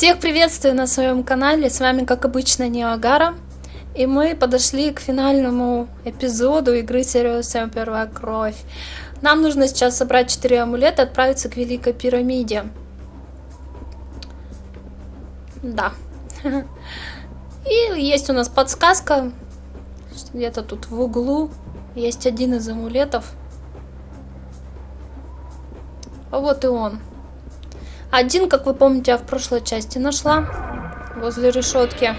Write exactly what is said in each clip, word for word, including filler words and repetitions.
Всех приветствую на своем канале, с вами как обычно Неогара. И мы подошли к финальному эпизоду игры Serious Первая Кровь. Нам нужно сейчас собрать четыре амулета и отправиться к Великой Пирамиде. Да. И есть у нас подсказка, что где-то тут в углу есть один из амулетов. А вот и он. Один, как вы помните, я в прошлой части нашла возле решетки.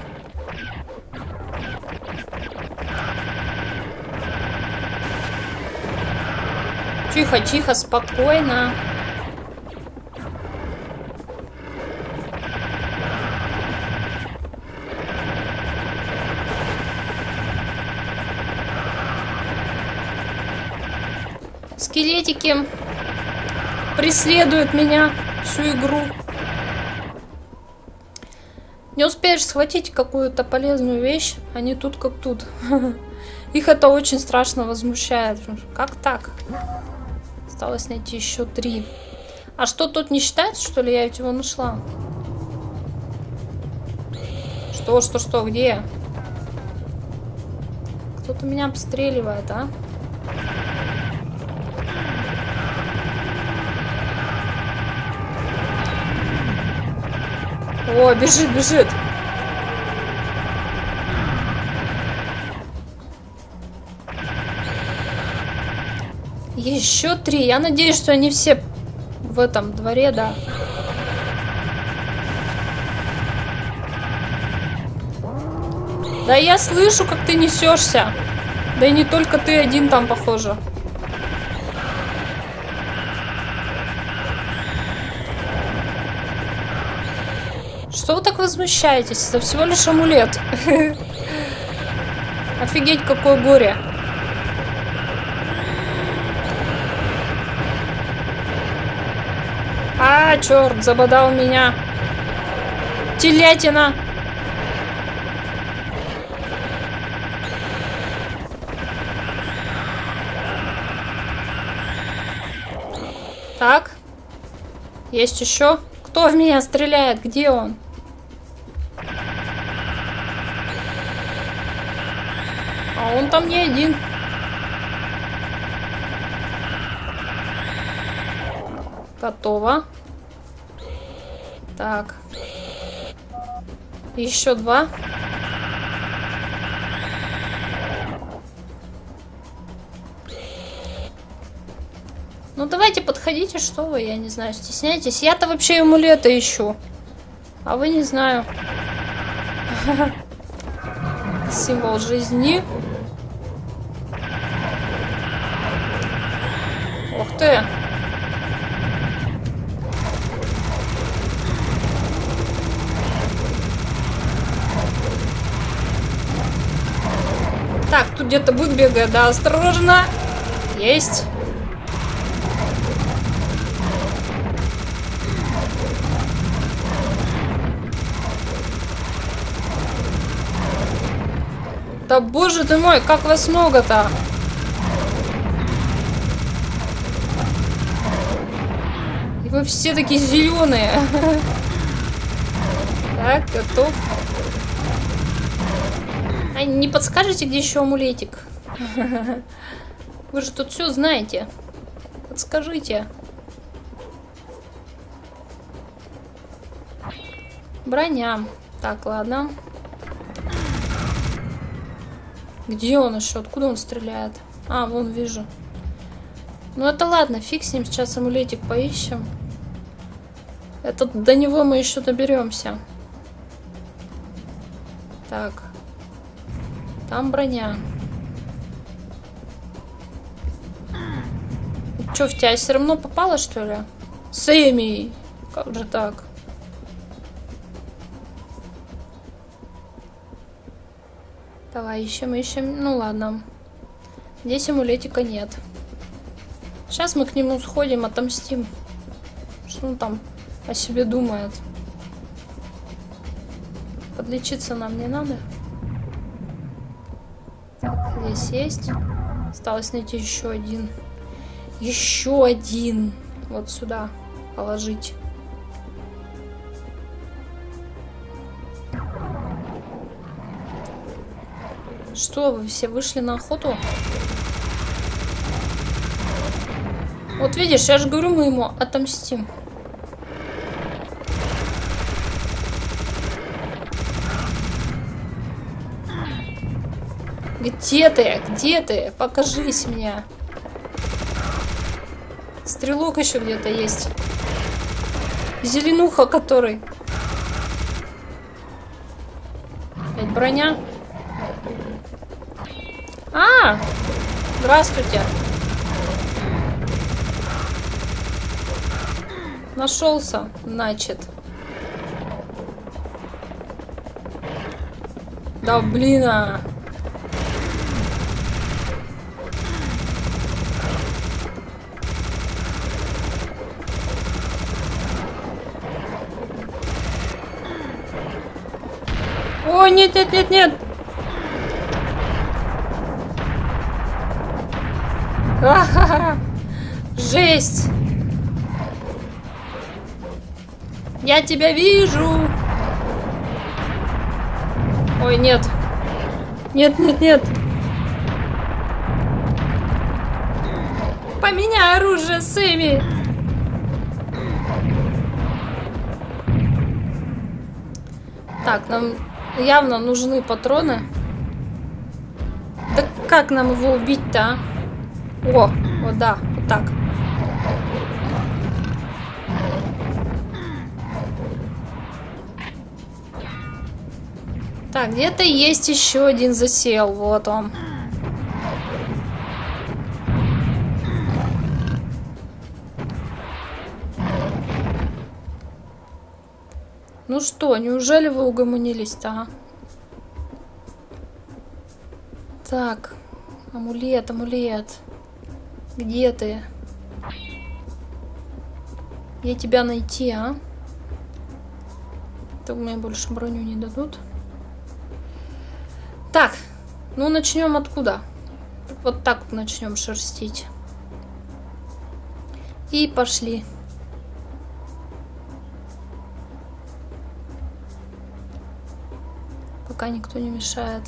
Тихо, тихо, спокойно. Скелетики преследуют меня всю игру. Не успеешь схватить какую-то полезную вещь, они тут как тут. Их это очень страшно возмущает. Как так? Осталось найти еще три. А что, тут не считается, что ли? Я ведь его нашла. Что, что, что, где? Кто-то меня обстреливает, а? О, бежит, бежит. Еще три. Я надеюсь, что они все в этом дворе, да. Да я слышу, как ты несешься. Да и не только ты один там, похоже. Что вы так возмущаетесь? Это всего лишь амулет. Офигеть, какое горе. А, черт, забодал меня. Телятина. Так. Есть еще. Кто в меня стреляет? Где он? А он там не один. Готово. Так. Еще два. Ну давайте подходите, что вы, я не знаю, стесняйтесь. Я-то вообще амулеты ищу. А вы не знаю. Символ жизни. Ух ты. Так, тут где-то бык бегает, да, осторожно. Есть. Да боже ты мой, как вас много-то? И вы все такие зеленые. Так, готов. А не подскажете, где еще амулетик? Вы же тут все знаете. Подскажите. Броня. Так, ладно. Где он еще? Откуда он стреляет? А, вон вижу. Ну это ладно, фиг с ним. Сейчас амулетик поищем. Это до него мы еще доберемся. Так. Там броня. Че, в тебя все равно попало, что ли? Сэмми! Как же так? Давай, ищем, ищем. Ну ладно. Здесь амулетика нет. Сейчас мы к нему сходим, отомстим. Что он там о себе думает? Подлечиться нам не надо. Так, здесь есть. Осталось найти еще один. Еще один. Вот сюда положить. Что, вы все вышли на охоту? Вот видишь, я же говорю, мы ему отомстим. Где ты? Где ты? Покажись мне. Стрелок еще где-то есть. Зеленуха который. Опять броня. А! Здравствуйте. Нашелся, значит. Да блин, а. О, нет, нет, нет, нет. А-ха-ха. Жесть. Я тебя вижу. Ой, нет. Нет, нет, нет. Поменяй оружие, Сэмми. Так, нам явно нужны патроны. Да как нам его убить-то, а? О, вот да, вот так. Так, где-то есть еще один засел. Вот он. Ну что, неужели вы угомонились-то, а? Так, амулет, амулет. Где ты? Где тебя найти, а? То мне больше броню не дадут. Так, ну начнем откуда? Вот так вот начнем шерстить. И пошли. Пока никто не мешает.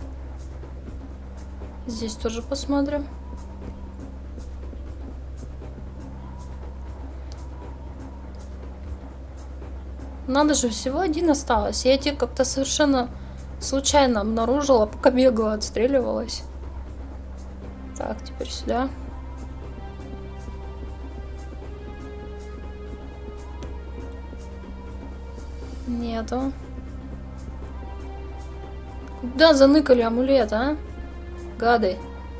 Здесь тоже посмотрим. Надо же, всего один осталось. Я тебе как-то совершенно случайно обнаружила, пока бегала, отстреливалась. Так, теперь сюда. Нету. Куда заныкали амулет, а? Гады.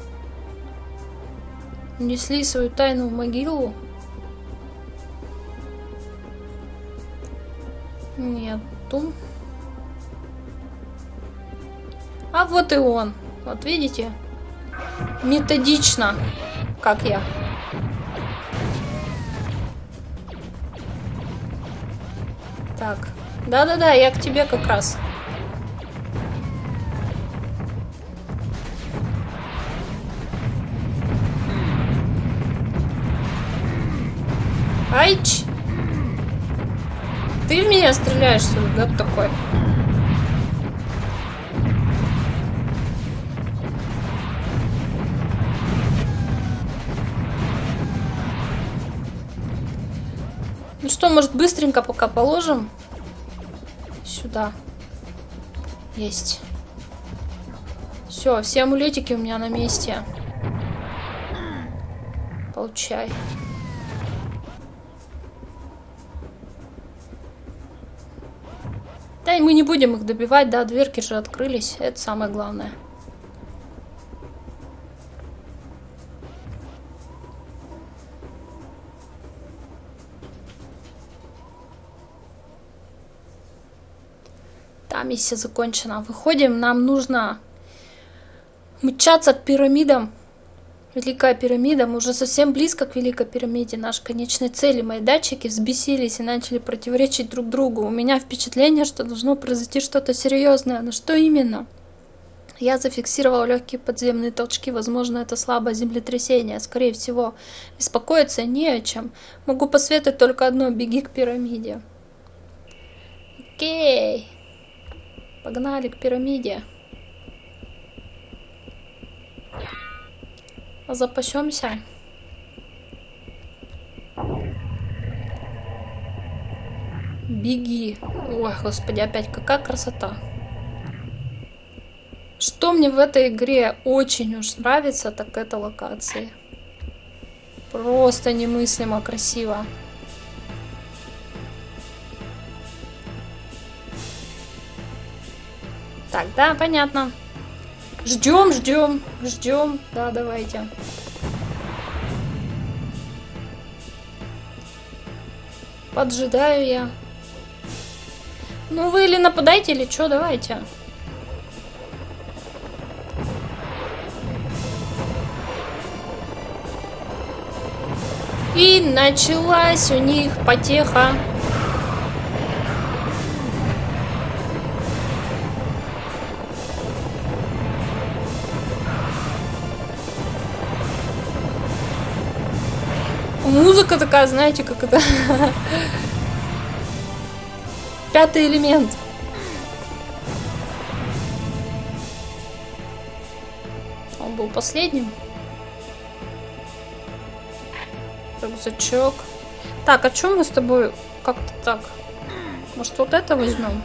Несли свою тайну в могилу. Нету. А вот и он. Вот видите? Методично. Как я. Так. Да-да-да, я к тебе как раз. Айч! Ты в меня стреляешь, что ли, гад такой? Ну что, может, быстренько пока положим? Сюда. Есть. Все, все амулетики у меня на месте. Получай. Да, и мы не будем их добивать, да, дверки же открылись, это самое главное. Да, миссия закончена. Выходим, нам нужно мчаться к пирамидам. Великая пирамида, мы уже совсем близко к Великой пирамиде, нашей конечной цели. Мои датчики взбесились и начали противоречить друг другу. У меня впечатление, что должно произойти что-то серьезное. Но что именно? Я зафиксировал легкие подземные толчки. Возможно, это слабое землетрясение. Скорее всего, беспокоиться не о чем. Могу посоветовать только одно: беги к пирамиде. Окей. Погнали к пирамиде. Запасемся. Беги. Ой, господи, опять какая красота. Что мне в этой игре очень уж нравится, так это локации. Просто немыслимо красиво. Так, да, понятно. Ждем, ждем, ждем. Да, давайте. Поджидаю я. Ну вы или нападайте, или что, давайте. И началась у них потеха. Музыка такая, знаете, как это... Пятый элемент. Он был последним. Рюкзачок. Так, а чем мы с тобой как-то так? Может, вот это возьмем?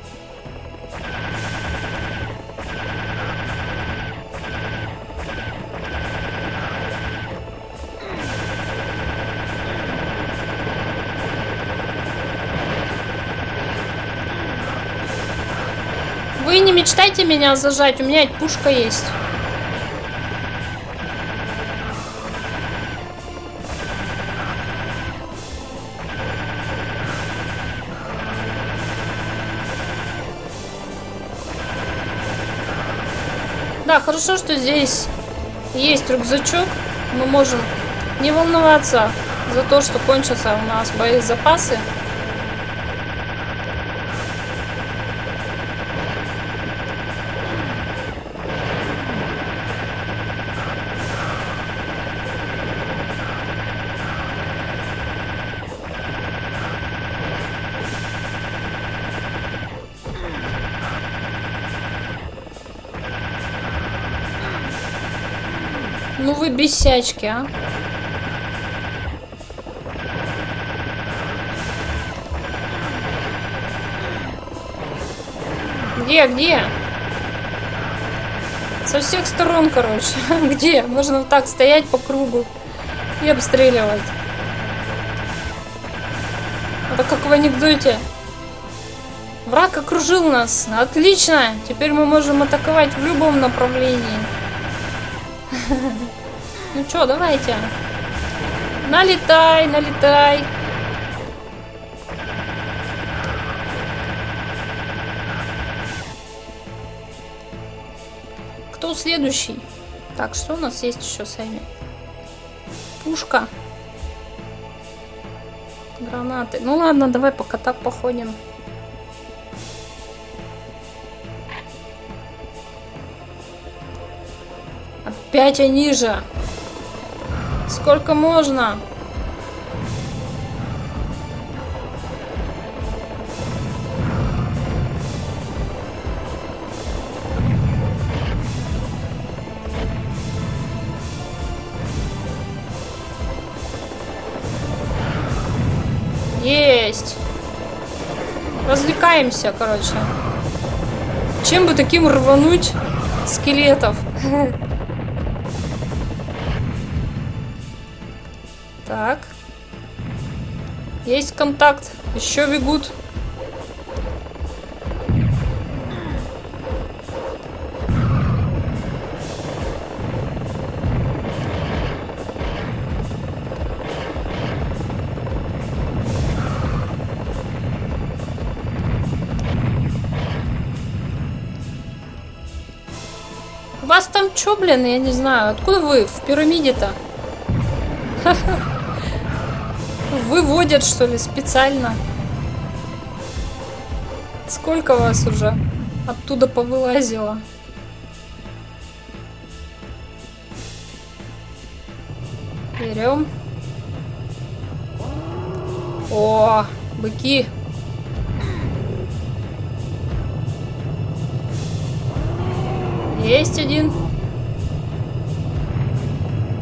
Вы не мечтайте меня зажать, у меня ведь пушка есть. Да, хорошо, что здесь есть рюкзачок. Мы можем не волноваться за то, что кончатся у нас боезапасы. Ну вы бесячки, а. Где, где? Со всех сторон, короче. Где? Можно вот так стоять по кругу и обстреливать. Это как в анекдоте. Враг окружил нас. Отлично! Теперь мы можем атаковать в любом направлении. Ну чё, давайте. Налетай, налетай. Кто следующий? Так, что у нас есть еще с вами? Пушка. Гранаты. Ну ладно, давай пока так походим. Опять они же. Сколько можно? Есть. Развлекаемся, короче. Чем бы таким рвануть скелетов? Так. Есть контакт. Еще бегут. У вас там чё, блин, я не знаю. Откуда вы в пирамиде-то? Выводят, что ли, специально? Сколько вас уже оттуда повылазило? Берем. О, быки. Есть один.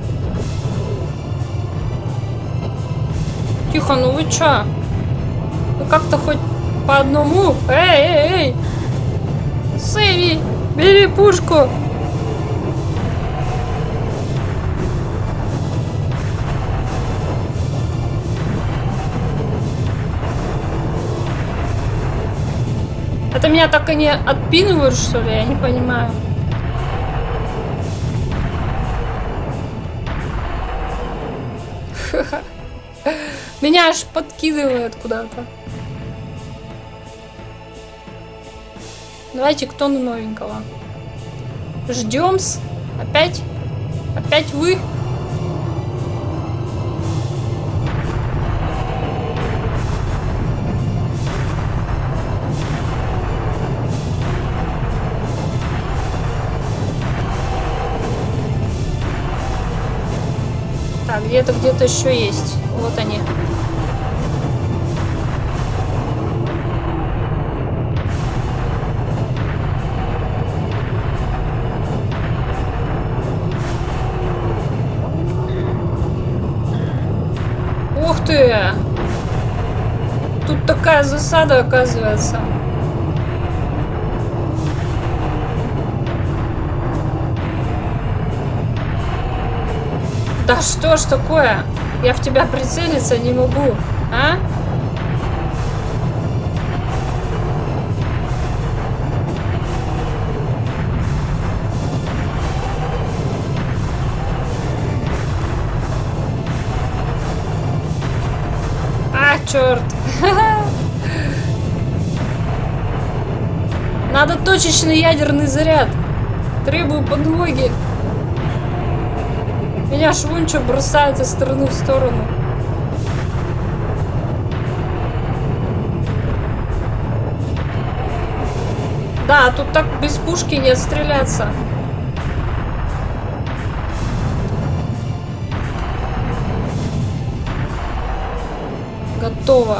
Тихо, ну вы чё? Вы как-то хоть по одному? Эй, эй, эй! Сэви, бери пушку! Это меня так и не отпинывают, что ли? Я не понимаю. Меня аж подкидывает куда-то. Давайте, кто на новенького? Ждем-с. Опять? Опять вы? Так, где-то где-то еще есть. Вот они. Ух ты! Тут такая засада, оказывается. Да что ж такое? Я в тебя прицелиться не могу, а? А, черт! Надо точечный ядерный заряд. Требую подмоги. Меня аж вон что бросает из стороны в сторону. Да, тут так без пушки не отстреляться. Готово.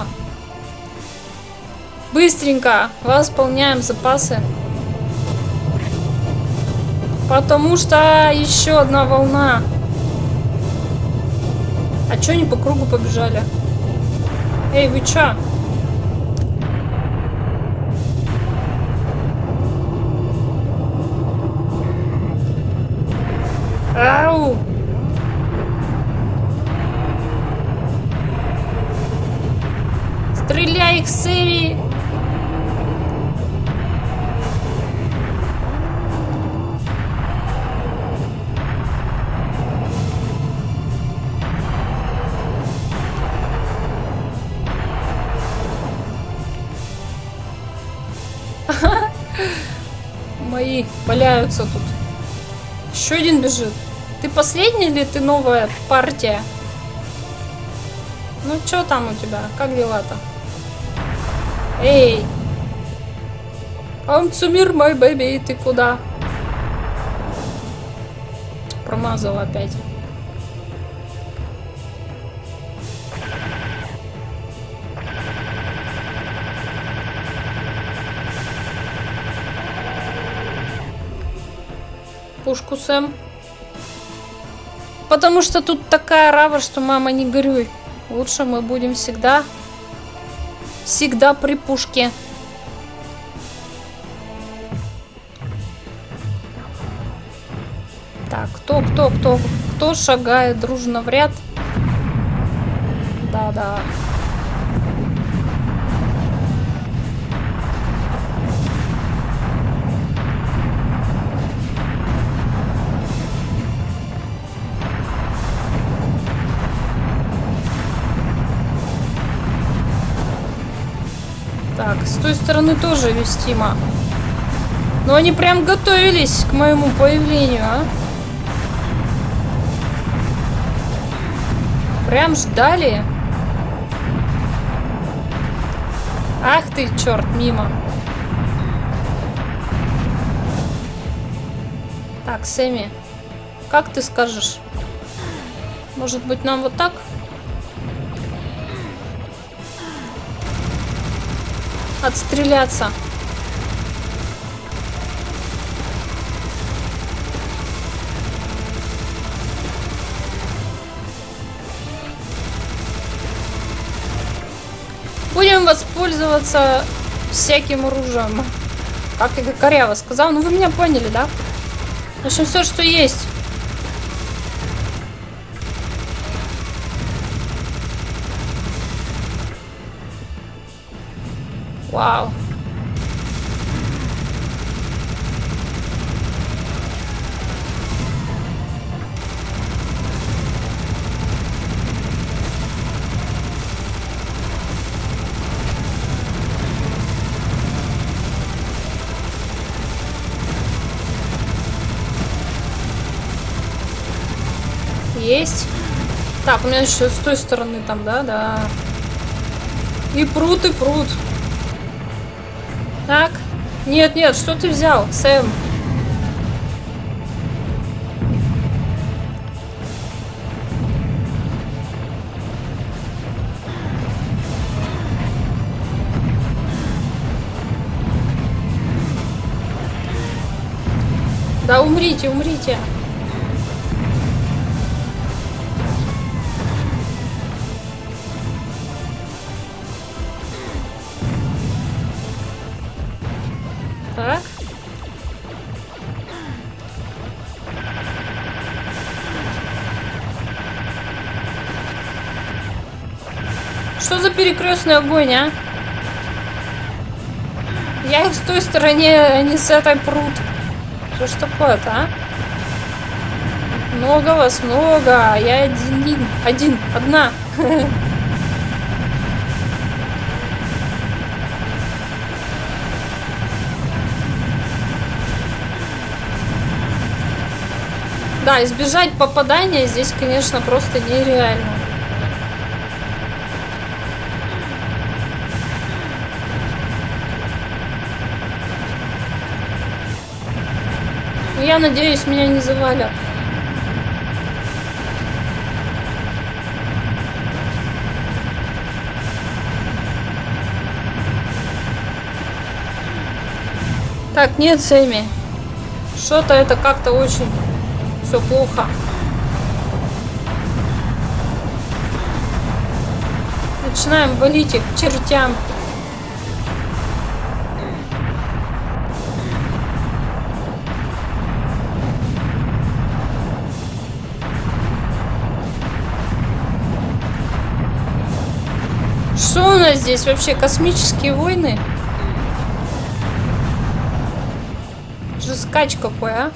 Быстренько восполняем запасы. Потому что еще одна волна. А чё они по кругу побежали? Эй, вы чё? Ау! Стреляй их, Сэви! Мои валяются тут. Еще один бежит. Ты последний или ты новая партия? Ну что там у тебя? Как дела-то? Эй! Амцумир, мой бэби, ты куда? Промазал опять. Пушку, Сэм. Потому что тут такая рава, что мама не горюй. Лучше мы будем всегда, всегда при пушке. Так, кто, кто, кто, кто шагает дружно в ряд? Да-да. Так, с той стороны тоже вестимо. Но они прям готовились к моему появлению, а? Прям ждали. Ах ты, черт, мимо. Так, Сэмми, как ты скажешь? Может быть, нам вот так? Отстреляться. пользоваться всяким оружием. Как я коряво сказал. Ну вы меня поняли, да? В общем, все, что есть. Вау. Есть. Так, у меня еще с той стороны там, да, да. И пруд, и пруд. Так. Нет, нет, что ты взял, Сэм? Да умрите, умрите. Так. Что за перекрестный огонь, а? Я их с той стороны, а не с этой прут. Что ж такое-то, а? Много вас, много. А я один, один, одна. Да, избежать попадания здесь, конечно, просто нереально. Я надеюсь, меня не завалят. Так, нет, Сэмми. Что-то это как-то очень все плохо. Начинаем валить их к чертям. Что у нас здесь вообще? Космические войны? Же скач какой, а?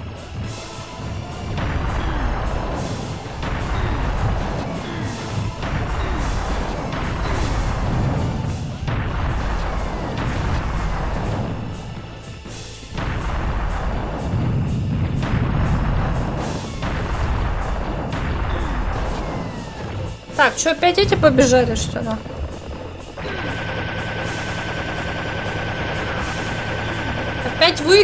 Так, что, опять эти побежали, что ли? Опять вы?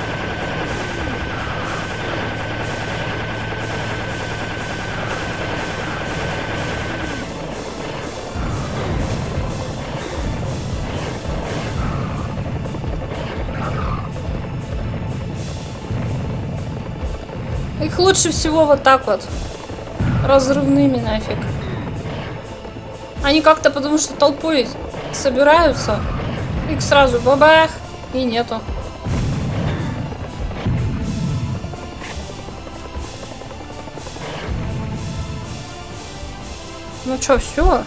Их лучше всего вот так вот. Разрывными нафиг. Они как-то, потому что толпой собираются, их сразу бабах, и нету. Ну чё, все?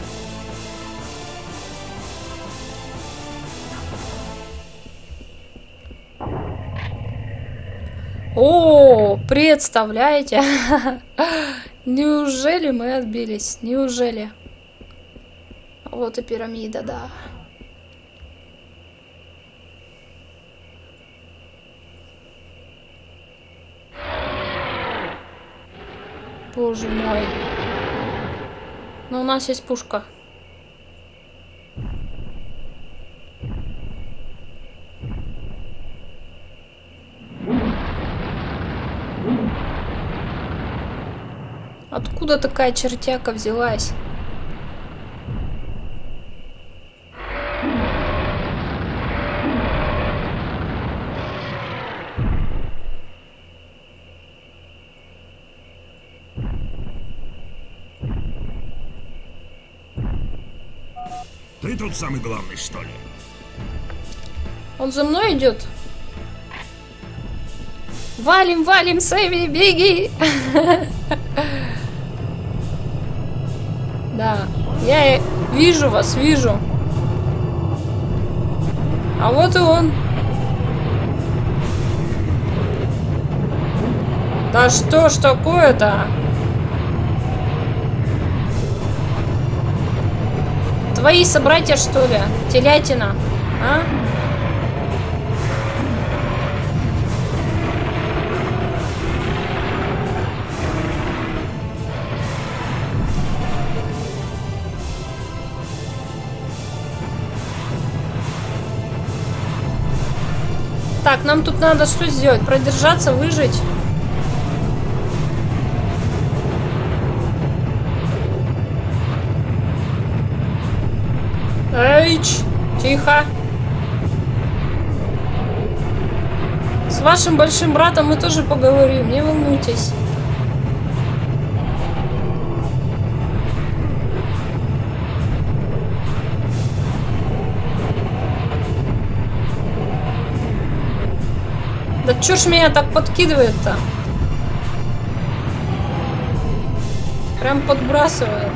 О, представляете? Неужели мы отбились? Неужели? Вот и пирамида, да. Боже мой. Но у нас есть пушка. Откуда такая чертяка взялась? Ты тут самый главный, что ли? Он за мной идет? Валим, валим, Сэмми, беги! Да, я вижу вас, вижу. А вот и он. Да что ж такое-то? Твои собратья, что ли? Телятина, а? Так, нам тут надо что сделать? Продержаться, выжить. Эйч, тихо. С вашим большим братом мы тоже поговорим, не волнуйтесь. Да чё ж меня так подкидывает-то? Прям подбрасывает.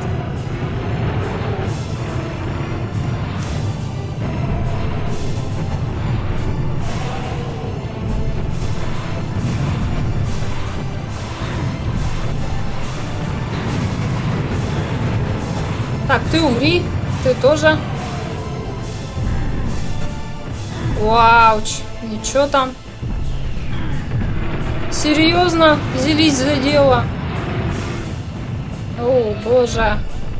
Так, ты умри, ты тоже. Вауч, ничего там. Серьезно взялись за дело? О, боже.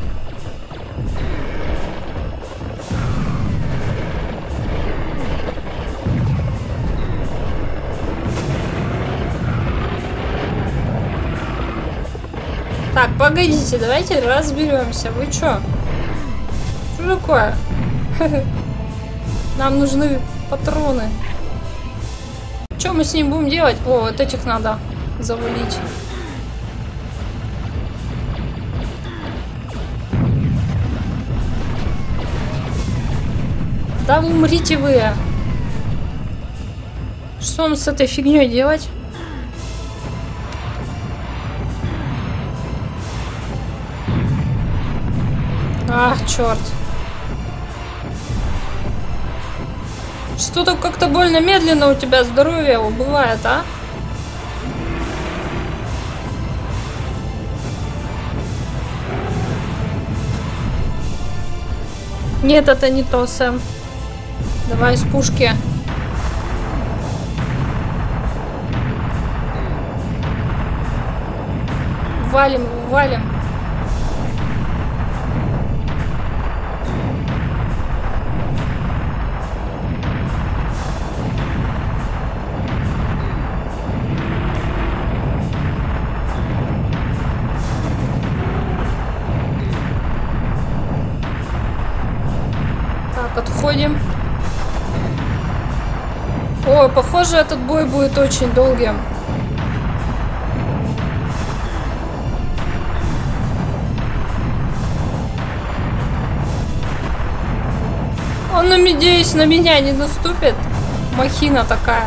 Так, погодите, давайте разберемся. Вы чё? Что такое? Нам нужны патроны. Что мы с ним будем делать? О, вот этих надо завалить. Да умрите вы. Что нам с этой фигней делать? Ах, черт. Что-то как-то больно медленно у тебя здоровье убывает, а? Нет, это не то, Сэм. Давай из пушки. Валим, валим. Отходим. Ой, похоже, этот бой будет очень долгим. Он, надеюсь, на меня не наступит. Махина такая.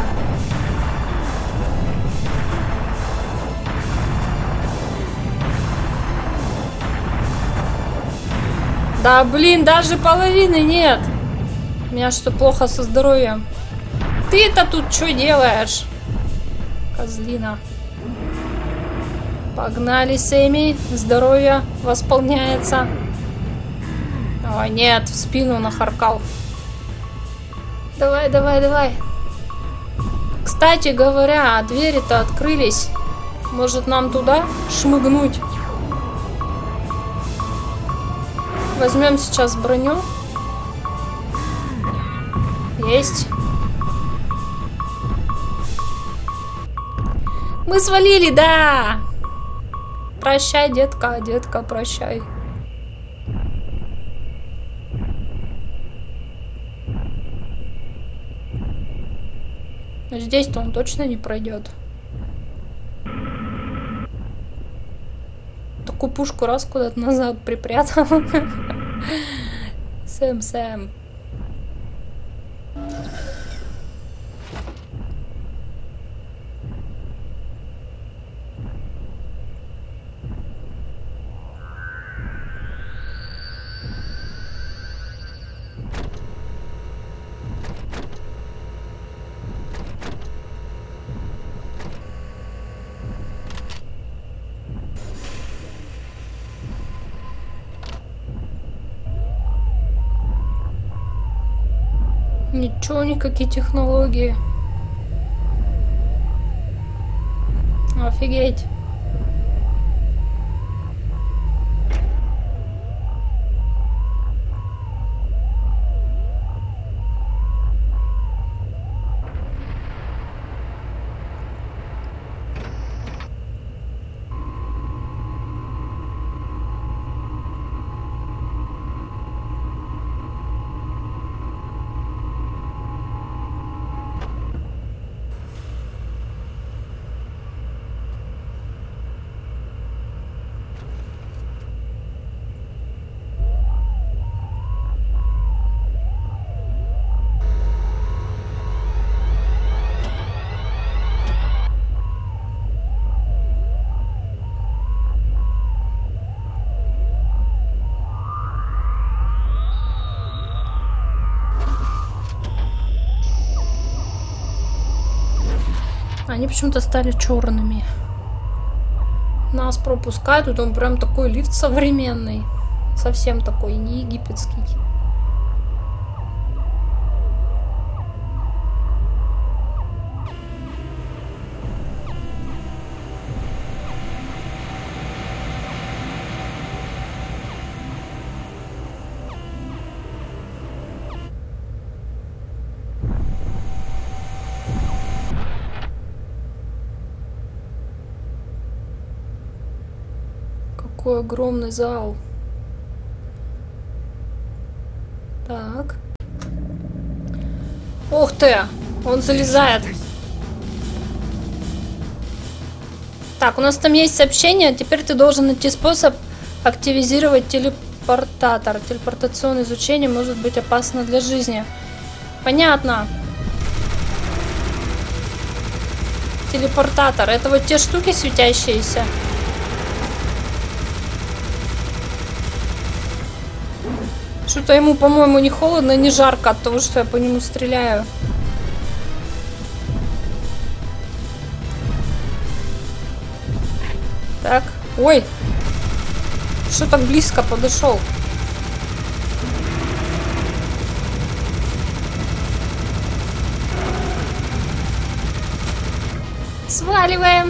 Да, блин, даже половины нет. У меня что, плохо со здоровьем? Ты-то тут что делаешь? Козлина. Погнали, Сэмми. Здоровье восполняется. Ой, нет, в спину нахаркал. Давай, давай, давай. Кстати говоря, двери-то открылись. Может, нам туда шмыгнуть? Возьмем сейчас броню. Есть. Мы свалили, да! Прощай, детка, детка, прощай. Но здесь-то он точно не пройдет. Такую пушку раз куда-то назад припрятал. Сэм, Сэм. Ничего, никакие технологии. Офигеть. Они почему-то стали черными. Нас пропускают. Тут он прям такой лифт современный. Совсем такой, не египетский. Какой огромный зал. Так. Ух ты! Он залезает. Так, у нас там есть сообщение. Теперь ты должен найти способ активизировать телепортатор. Телепортационное изучение может быть опасно для жизни. Понятно. Телепортатор. Это вот те штуки светящиеся. Что-то ему, по-моему, не холодно, не жарко от того, что я по нему стреляю. Так. Ой. Что так близко подошел? Сваливаем.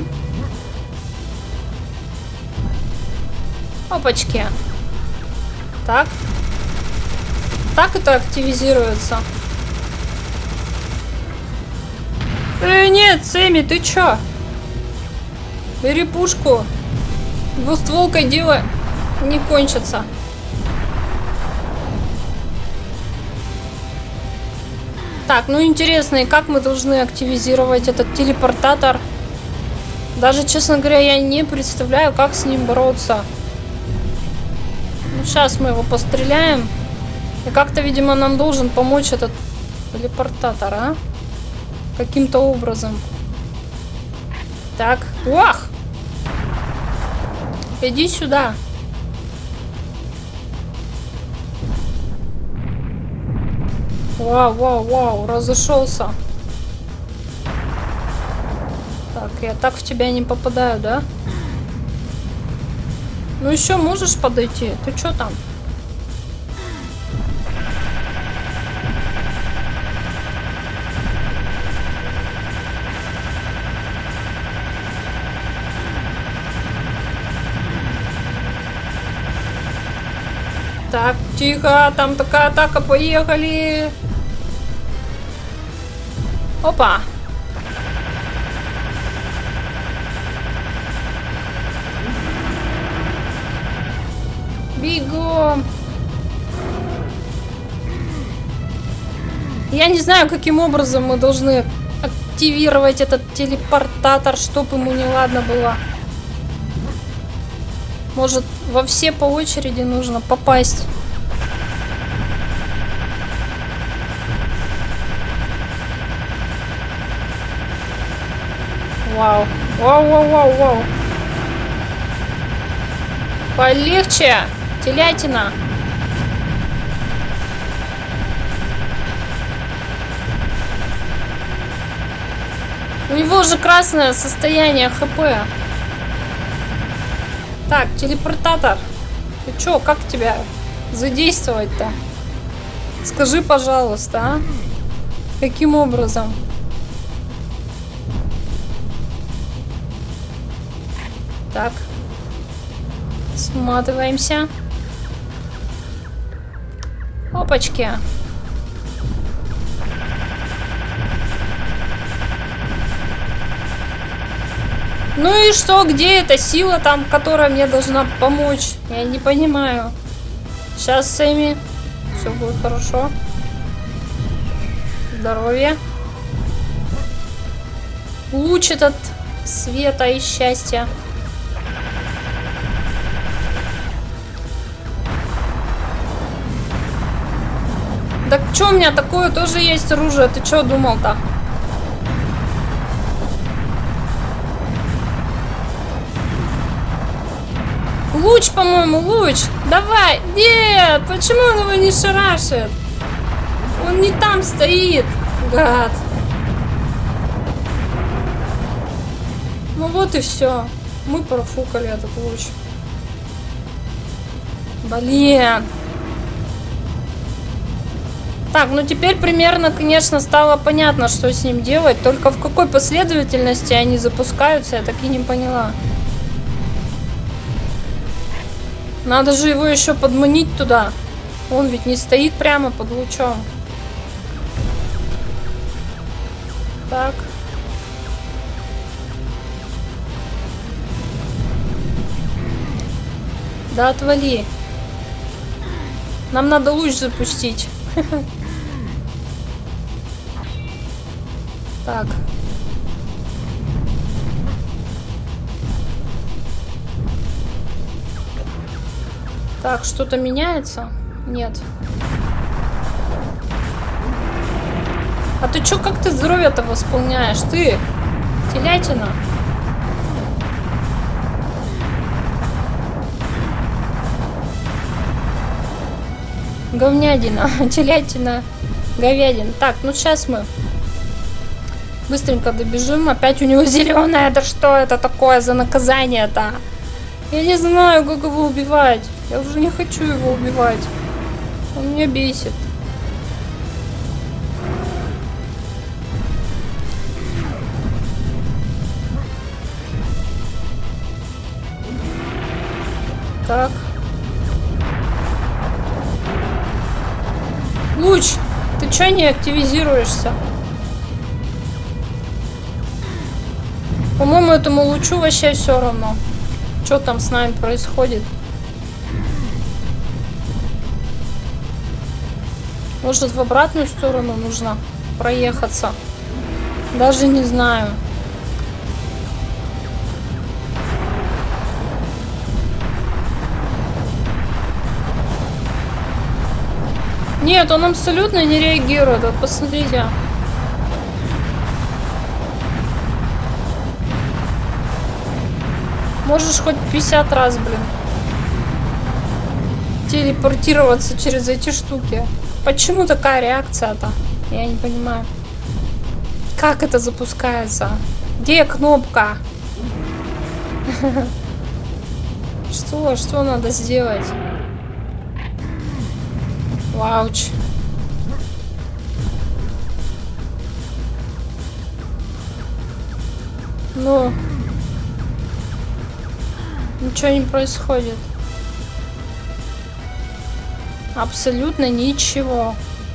Опачки. Так. Так это активизируется. Э, нет, Сэмми, ты чё? Бери пушку. Двустволкой дело не кончится. Так, ну интересно, и как мы должны активизировать этот телепортатор? Даже, честно говоря, я не представляю, как с ним бороться. Ну, сейчас мы его постреляем. И как-то, видимо, нам должен помочь этот телепортатор, а? Каким-то образом. Так. Уах! Иди сюда. Вау, вау, вау, разошелся. Так, я так в тебя не попадаю, да? Ну еще можешь подойти? Ты что там? Так, тихо, там такая атака, поехали. Опа. Бегом. Я не знаю, каким образом мы должны активировать этот телепортатор, чтобы ему неладно было. Может, во все по очереди нужно попасть. Вау. Вау, вау, вау, вау. Полегче, телятина. У него же красное состояние ХП. Так, телепортатор. Ты чё, как тебя задействовать-то? Скажи, пожалуйста, а? Каким образом? Так. Сматываемся. Опачки. Ну и что, где эта сила там, которая мне должна помочь? Я не понимаю. Сейчас, Сэмми. Все будет хорошо. Здоровье. Луч этот света и счастья. Так что у меня такое тоже есть оружие? Ты что думал-то? Луч, по-моему, луч. Давай. Нет, почему он его не шарашит? Он не там стоит. Гад. Ну вот и все. Мы профукали этот луч. Блин. Так, ну теперь примерно, конечно, стало понятно, что с ним делать. Только в какой последовательности они запускаются, я так и не поняла. Надо же его еще подманить туда. Он ведь не стоит прямо под лучом. Так. Да отвали. Нам надо луч запустить. Так. Так, что-то меняется? Нет. А ты чё, как ты здоровье-то восполняешь? Ты, телятина. Говнядина, телятина, говядина. Так, ну сейчас мы быстренько добежим. Опять у него зеленое. Да что это такое за наказание-то? Я не знаю, как его убивать. Я уже не хочу его убивать. Он меня бесит. Так. Луч, ты чё не активизируешься? По-моему, этому лучу вообще все равно. Что там с нами происходит? Может, в обратную сторону нужно проехаться? Даже не знаю. Нет, он абсолютно не реагирует. Вот посмотрите. Можешь хоть пятьдесят раз, блин, телепортироваться через эти штуки. Почему такая реакция-то? Я не понимаю. Как это запускается? Где кнопка? Что? Что надо сделать? Вауч. Ну. Ничего не происходит. Абсолютно ничего.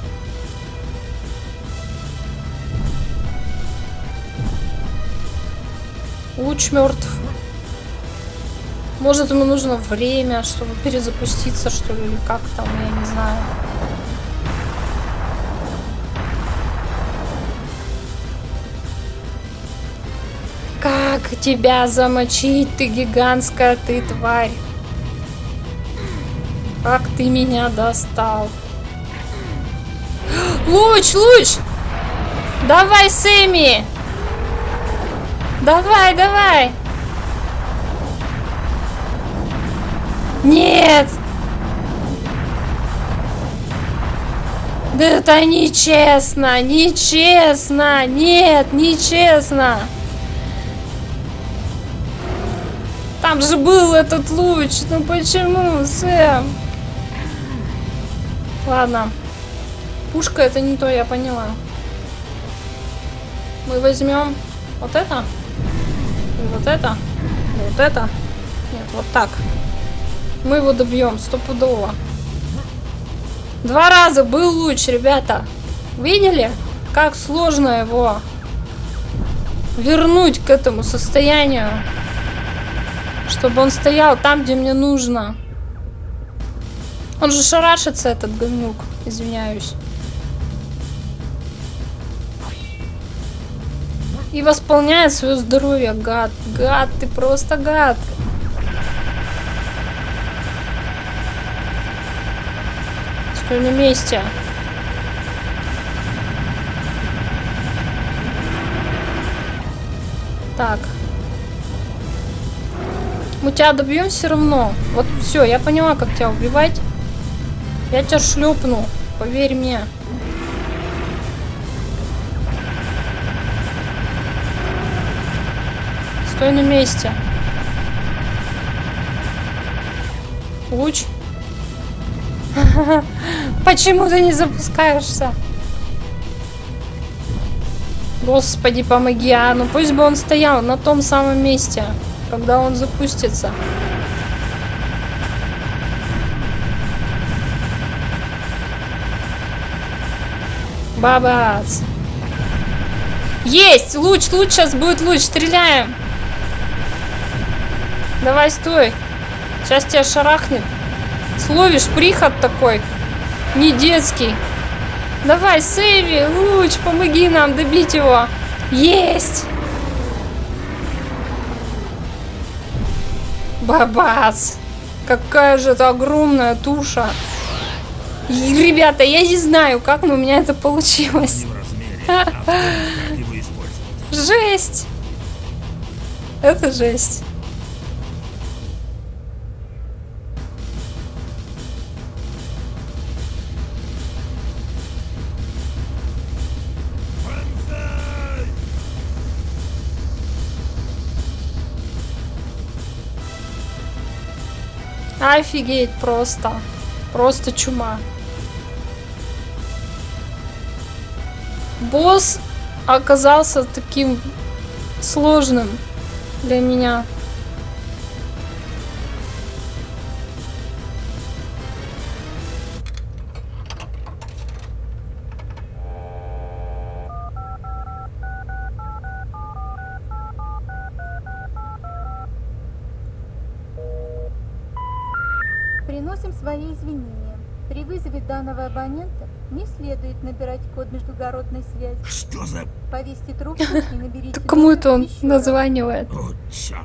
Луч мертв. Может, ему нужно время, чтобы перезапуститься, что ли, или как там, я не знаю. Как тебя замочить, ты гигантская, ты тварь? Как ты меня достал? Луч, луч! Давай, Сэмми! Давай, давай! Нет! Да это нечестно! Нечестно! Нет, нечестно! Там же был этот луч! Ну почему, Сэм? Ладно. Пушка это не то, я поняла. Мы возьмем вот это. И вот это. И вот это. Нет, вот так. Мы его добьем, стопудово. Два раза был луч, ребята. Видели, как сложно его вернуть к этому состоянию, чтобы он стоял там, где мне нужно. Он же шарашится, этот говнюк. Извиняюсь. И восполняет свое здоровье, гад. Гад, ты просто гад. Стой на месте. Так. Мы тебя добьем все равно. Вот все, я поняла, как тебя убивать. Я тебя шлепну, поверь мне. Стой на месте. Луч. Почему ты не запускаешься? Господи, помоги, а ну пусть бы он стоял на том самом месте, когда он запустится. Бабац. Есть! Луч, луч, сейчас будет луч, стреляем. Давай, стой. Сейчас тебя шарахнет. Словишь, приход такой. Не детский. Давай, Сэви, луч, помоги нам добить его. Есть! Бабац. Какая же это огромная туша. И, ребята, я не знаю, как, но у меня это получилось. Жесть. Это жесть. Офигеть просто. Просто чума. Босс оказался таким сложным для меня. Приносим свои извинения. При вызове данного абонента не следует набирать код междугородной связи. Что за... Повесьте трубку и наберите... Кому это он еще раз. названивает? О, черт.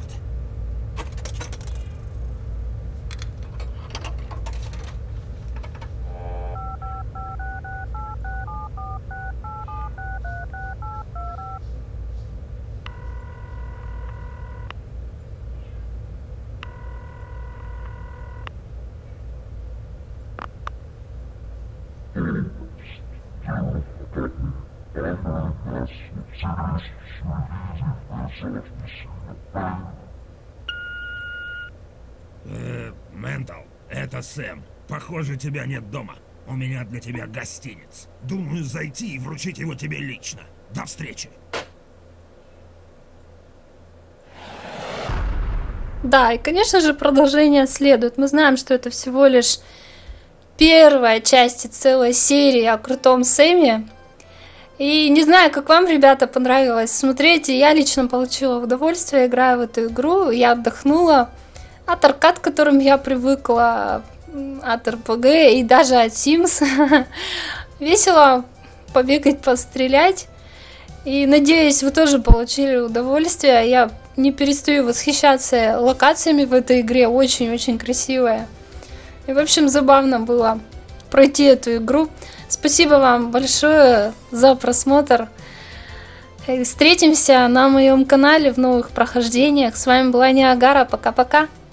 Э, Ментал, это Сэм. Похоже, тебя нет дома. У меня для тебя гостиниц. Думаю, зайти и вручить его тебе лично. До встречи. Да, и, конечно же, продолжение следует. Мы знаем, что это всего лишь первая часть целой серии о крутом Сэме. И не знаю, как вам, ребята, понравилось смотреть. Я лично получила удовольствие, играя в эту игру. Я отдохнула от аркад, к которым я привыкла, от эр пи джи и даже от Sims. Весело побегать, пострелять. И надеюсь, вы тоже получили удовольствие. Я не перестаю восхищаться локациями в этой игре. Очень-очень красивая. И, в общем, забавно было пройти эту игру. Спасибо вам большое за просмотр. Встретимся на моем канале в новых прохождениях. С вами была Ниагара. Пока-пока.